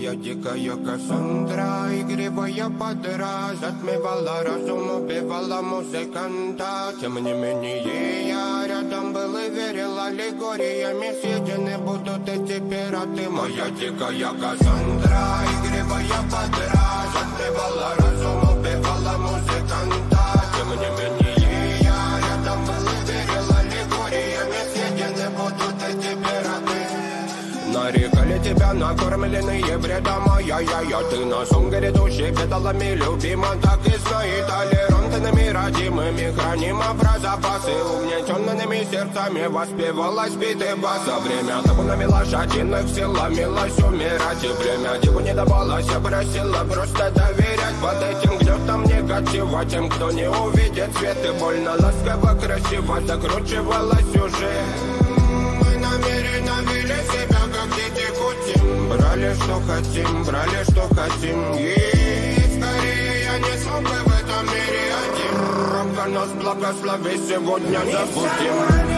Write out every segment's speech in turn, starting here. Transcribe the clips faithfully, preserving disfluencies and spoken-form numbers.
Моя дикая Кассандра, игривая подра, затмевала разум, убивала музыканта. Тем не менее я рядом был и верил аллегориями. Съедены будут эти пираты. Моя дикая Кассандра, игривая подра, затмевала разум, убивала музыканта. Тем не менее я рядом был и верил аллегориями. Съедены будут эти пираты. Нарекали тебя накормленные бредом, ай-яй-яй. Ты на сон грядущий педалами любима. Так и знай, толерантными родимыми хранима про запасы. Угнетенными сердцами воспевалась биты баса. Время табунами лошадиных сил ломилась умирать. И время диву не давалось, я просила просто доверять. Под этим гнетом негатива тем, кто не увидит свет. И больно ласково, красиво закручивалась уже. Мы намеренно вели себя как дети кутим. Брали что хотим, брали что хотим. И скорее я не смог бы в этом мире один. Ромка нас благослови, сегодня забудем.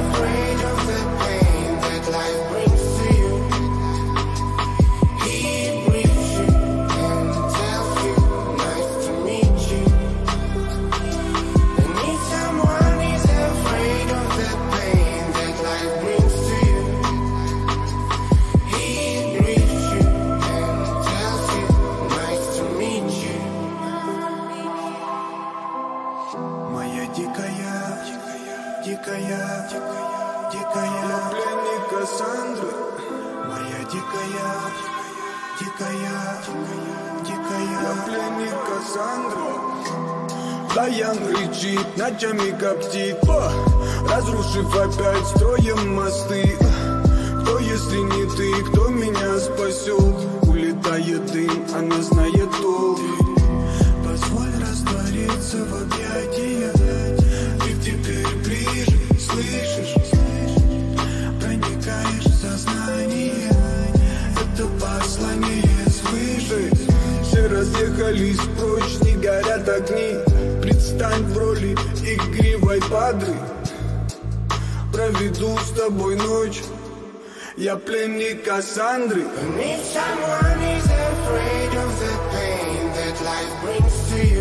Дикая, дикая, пленник Кассандры. Моя дикая, дикая, дикая, пленник Кассандры. Даян рычит, ночами коптит, о, разрушив опять строем мосты. Кто, если не ты, кто меня спасет? Улетает дым, она знает толк. Позволь раствориться в объятиях. Ты теперь ближе, слышишь? Проникаешь в сознание. Это послание свыше. Все разъехались прочь, не горят огни. Предстань в роли игривой падры. Проведу с тобой ночь. Я пленник Кассандры. If someone is afraid of the pain that life brings to you,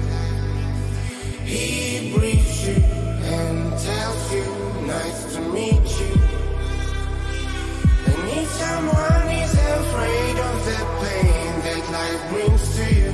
he breathes you and tells you, nice to meet you. And if someone is afraid of the pain that life brings to you,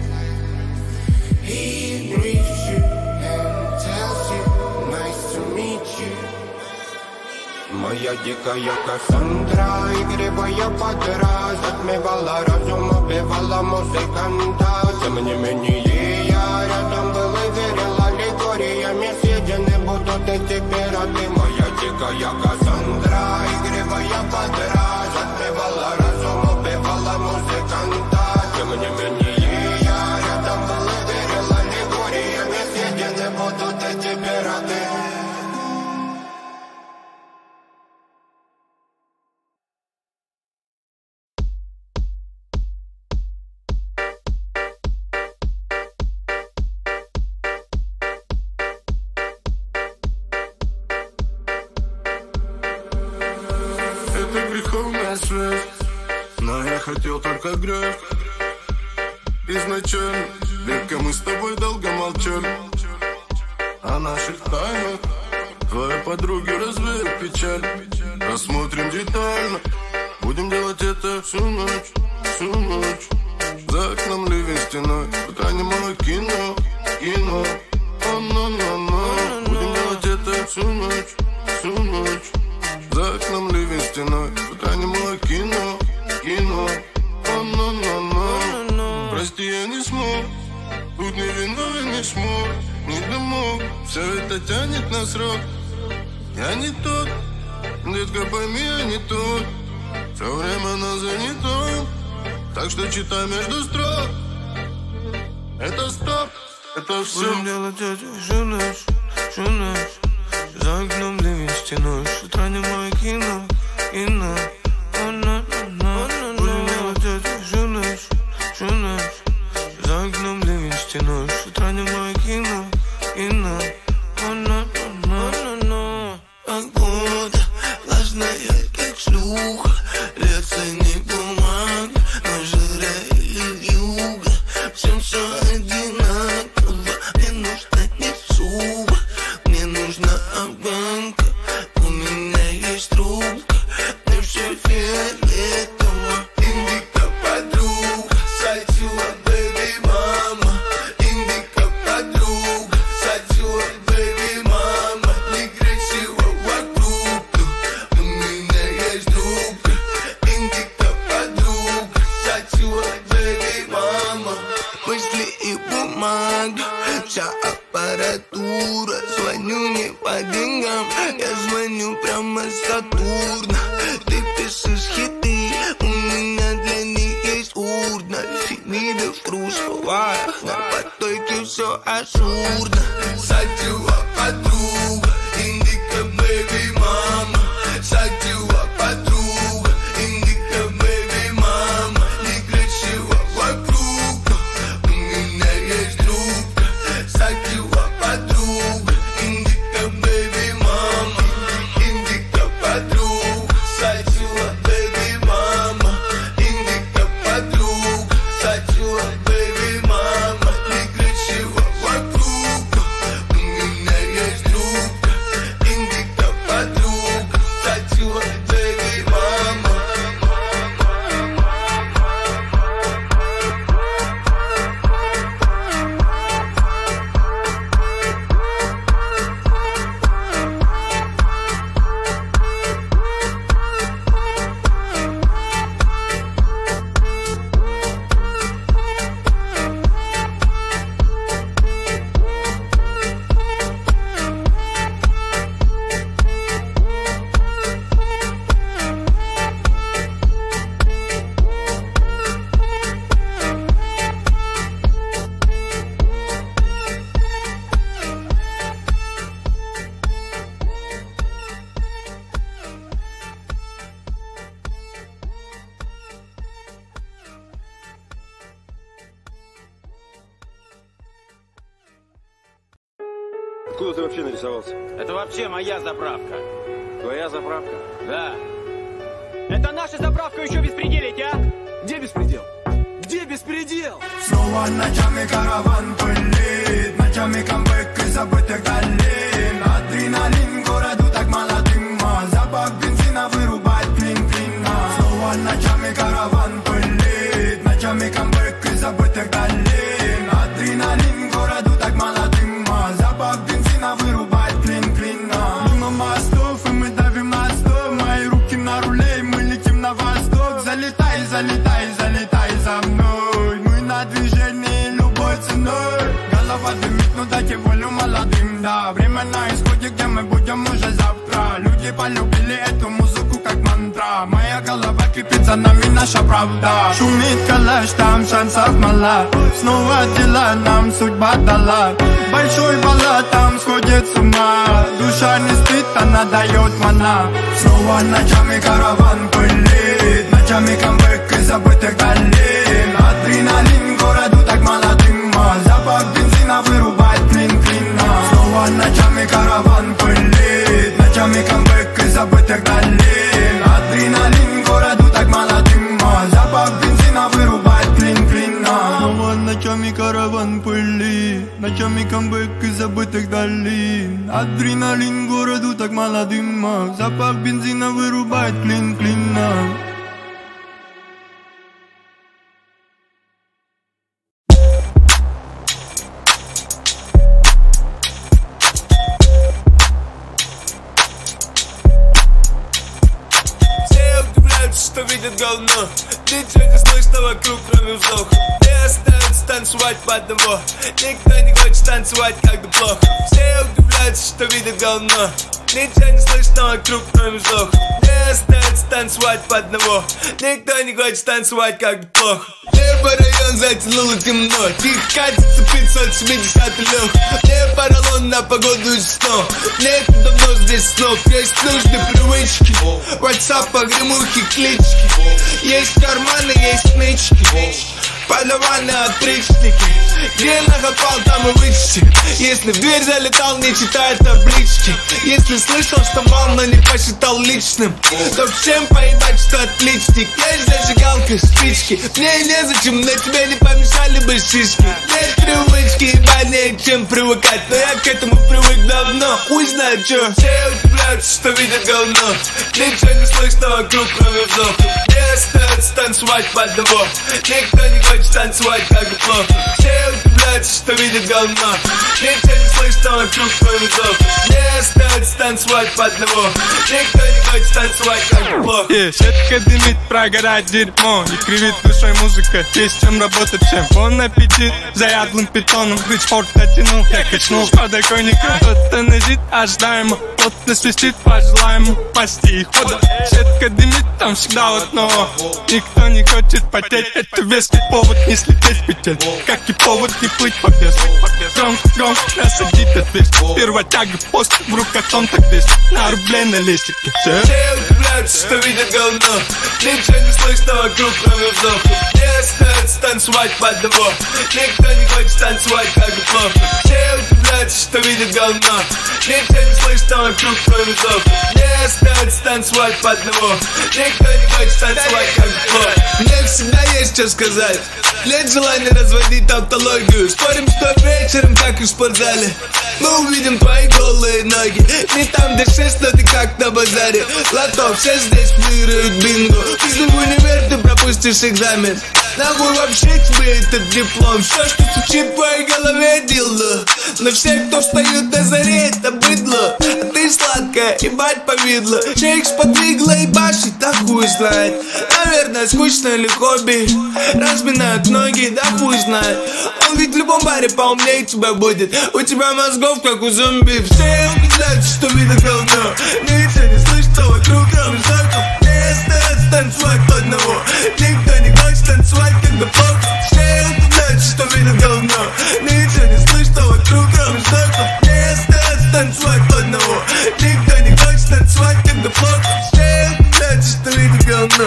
he breathes you and tells you, nice to meet you. Моя дикая Кассандра, игривая подра, затмевала разум, убивала музыканта. Тем не менее я рядом был и верил аллегориями. Съедены будут эти пираты. Моя дикая Кассандра, игривая подра, затмевала разум, убивала музыканта. Тем не менее я рядом был и верил аллегориями. Съедены будут эти пираты. Но я хотел только грех. Изначально редко мы с тобой долго молчали о наших тайнах. Твои подруги развеют печаль. Рассмотрим детально. Будем делать это всю ночь, всю ночь. За окном ливень стеной. В экране мое кино, кино. О-но-но-но. Будем делать это всю ночь, всю ночь. За окном ливень стеной. В экране мое кино, кино. О-но-но-но. Прости, я не смог. Тут не виновен, не смог, не домог. Все это тянет на срок. Я не тот, детка, пойми, я не тот. Все время на занято. Так что читай между строк. Это стоп, это все. Будем делать это всю ночь, всю ночь. За окном ливень стеной. С утра не мое кино, кино. Будем делать это всю ночь, всю ночь. За окном ливень стеной. С утра не мое кино, кино. Как будто влажная, как шлюха. Лето не бумага. всем все одинаково. Мне нужна не шуба, мне нужна афганка. У меня есть трубка, мне все фиолетово. Индика подруга, сачула, бэби мама. Индика подруга, сачула, бэби мама. Некрасиво вокруг, у меня есть трубка. Индика подруга, сачула, бэби мама. Мысли и бумага, вся аппаратура. Звоню не по деньгам, я звоню прямо с Сатурна. Ты пишешь хиты, у меня для них есть урна. Фемида в кружевах, на потоке все ажурно. Сатюа подруга, индика бэби мама. Сатюа подруга, индика бэби мама. Некрасиво вокруг, у меня есть трубка. Сатюа подруга, индика бэби мама. Индика подруга, сатюа бэби мама. Индика подруга, сатюа бэби мама. Некрасиво вокруг, у меня есть трубка. Индика подруга, сатюа бэби мама. Откуда ты вообще нарисовался? Это вообще моя заправка. Твоя заправка? Да. Это наша заправка, еще беспределить, а? Где беспредел? Где беспредел? Снова ночами караван пылит, ночами камбэк из забытых долин. Адреналин городу так молодым, а запах бензина вырубает клин-клина. Снова ночами караван пылит, ночами камбэк из забытых долин. Адреналин городу так молодым, а запах бензина вырубает клин-клина. Мимо мостов, и мы давим на стоп. Мои руки на руле, и мы летим на восток. Залетай, залетай, залетай за мной. Мы на движении любой ценой. Голова дымит, ну дайте волю молодым, да. Время на исходе, где мы будем уже завтра. Люди полюбили эту музыку как мантра. Моя голова кипит, за нами наша правда. Шумит калаш, там шансов мало. Снова дела нам судьба дала. Большой баллад там сходит с ума. Душа не спит, она дает мана. Снова ночами караван пылит, ночами камбэк из забытых долин. Адреналин городу так молодым, а запах бензина вырубает клин-клина. Снова ночами караван пылит, ночами камбэк из забытых долин. Адреналин городу так молодым, а запах бензина вырубает клин-клина. Снова ночами караван пылит, ночами камбэк из забытых долин. Адреналин городу так молодым, а запах бензина вырубает клин-клина. Что видят говно, ничего не слышно вокруг, кроме вздоха. Все остаются танцевать по одному, никто не хочет танцевать, когда плохо. Все удивляются, что видят говно, ничего не слышно вокруг, кроме вздоха. Все остаются танцевать по одному, никто не хочет танцевать, когда плохо. Небо район затянуло темно, тихо катится пятьсот семьдесят лег. Мне поролон на погоду и снов, нет давно здесь снов. Есть нужные привычки, WhatsApp, погремухи, клички. Есть карманы, есть нычки, подаваны отричники. Где накопал, там и вычти. Если в дверь залетал, не читает таблички. Если слышал, что мол, но не посчитал личным. То чем поебать, что отличник. Есть зажигалка, спички. Мне незачем, на тебе не помешали бы шишки. Нет привычки, ебанее, чем привыкать. Но я к этому привык давно. Хуй знает чё. Все удивляются, что видят говно. Ничего не слышно вокруг, кроме вздохов. Мне остается танцевать под него. Никто не хочет танцевать, как бы плохо. Все удивляются, что видят говно. Ничего не слышно вокруг, кроме вздохов. Мне остается танцевать под него. Никто не хочет танцевать, как бы плохо. Yeah, сетка дымит, прогорает дерьмо. И кривит душой музыка. Есть чем работать, чем он аппетит. Заядлым питоном, грыч форт дотянул. Я качнул с подоконника. Кто-то лежит ожидаемо. Кто-то свистит по желаемому. Пасти и хода. Сетка дымит, там всегда одного. Никто не хочет потеть. Это веский повод не слететь в петель. Как и повод не плыть по безу. Громко, громко, насадит отвесть. Первая тяга, пост, в руках он так весь. На рублей на лестике. Все удивляются, что видят говно. Ничего не слышно вокруг, кроме вздохов. Мне остается танцевать под него. Никто не хочет танцевать, как бы плохо. Все удивляются, что видят говно. Ничего не слышно вокруг, кроме вздохов. Мне остается танцевать под него. Никто не хочет танцевать, как бы плохо. Мне всегда есть что сказать. Нет желания разводить тавтологию. Спорим, что вечером, как и в спортзале, мы увидим твои голые ноги. Не там, где шесть, но ты как на базаре. Лото, все здесь выиграют бинго. Пизду в универ, ты пропустишь экзамен. Нахуй вообще тебе этот диплом. Все, что стучит в твоей голове, дилдо. Но все, кто встают на заре, это быдло. А ты сладкая, ебать повидло. Шейк сподвигла и башит, да хуй знает. Наверное, скучно или хобби. Разминают ноги, да хуй знает. Он ведь в любом баре поумнее тебя будет. У тебя мозгов, как у зомби. Все удивляются, что видят говно. Ничего не слышно вокруг, кроме звуков. Не остается танцевать по одному. Никто не хочет танцевать, когда плохо. Все удивляются, что видят говно. Ничего не слышно вокруг, кроме звуков. Не остается танцевать по одному. Никто не хочет танцевать, когда плохо. Все удивляются, что видят говно.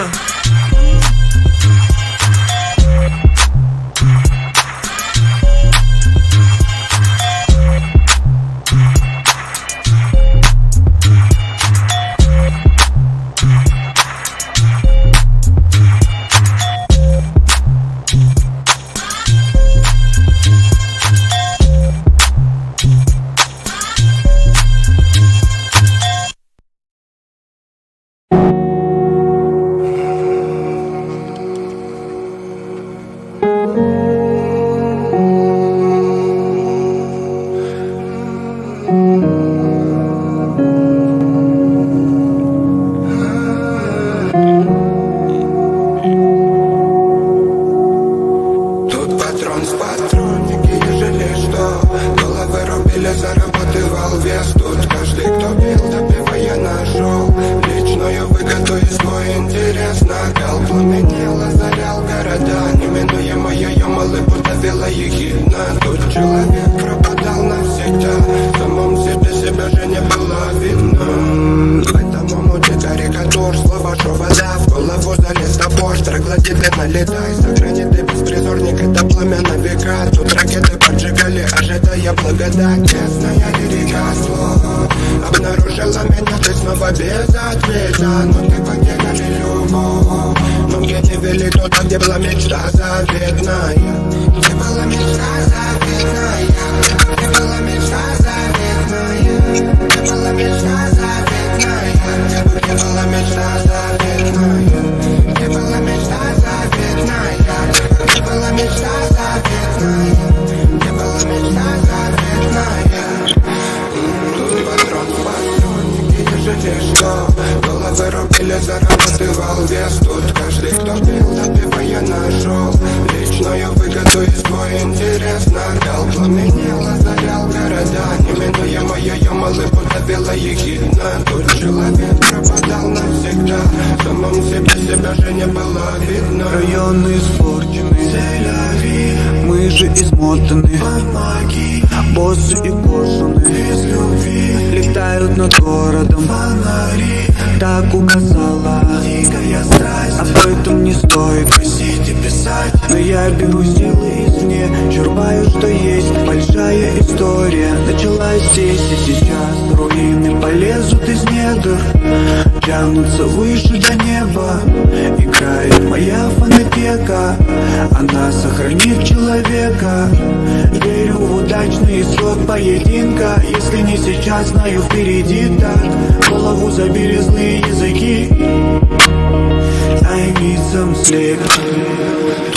Районы испорчены, мы же измотаны. Боссы и кожаные летают над городом. Так указала дикая страсть. Об этом не стоит просить и писать, но я беру силы из сне черпаю, что есть. Большая история началась здесь и сейчас. Руины полезут из недр, тянутся выше до неба. Играет моя фонотека, она сохранит человека. Верю в удачный исход поединка. Если не сейчас, знаю, впереди так. Голову забили злые языки. I need some sleep.